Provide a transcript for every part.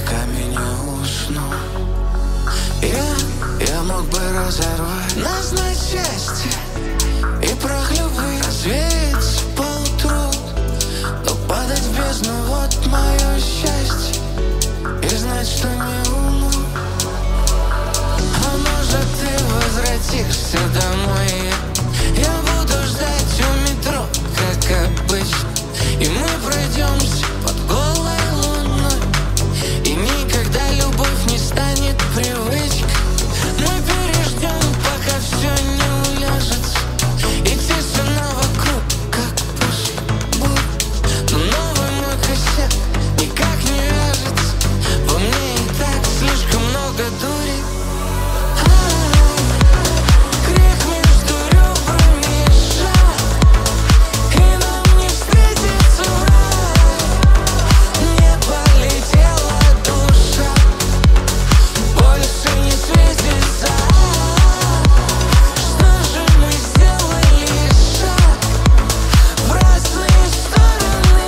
веками не усну. Я мог бы разорвать нас на части и прах любви развеять поутру, но падать в бездну — вот мое счастье, и знать, что не умру. А может, ты возвратишься домой, я буду ждать у метро, как обычно, и мы пройдемся под голой луной, и никогда любовь не станет привычкой. Мы переждем, пока все не уляжется, и тишина вокруг, как после бурь. Но новый мой косяк никак не вяжется, во мне и так слишком много дури. Грех между ребрами шаг, и нам не встретиться в рай. Не полетела душа, больше не светится. Что же мы сделали шаг в разные стороны,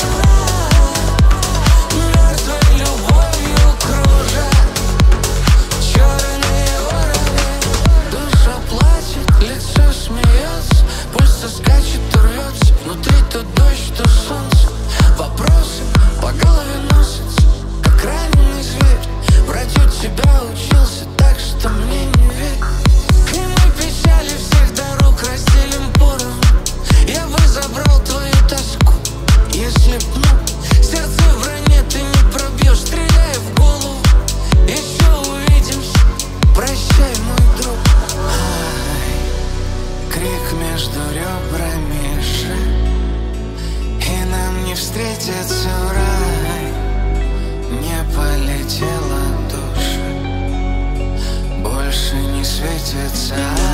мертвой любовью кружат черные вороны. Душа плачет, лицо смеется, пульс скачет и рвется, внутри то дождь, то солнце. Вопросы по голове носятся, как раненый зверь. Врать у тебя учился, так что мне не верь. И мы печали всех дорог разделим поровну. Я бы забрал твою тоску, если б, сердце в броне ты не пробьешь, стреляй в голову. Еще увидимся, прощай, мой друг. Крик между ребрами шаг, и нам не встретиться в рай. Не полетела душа, больше не светится.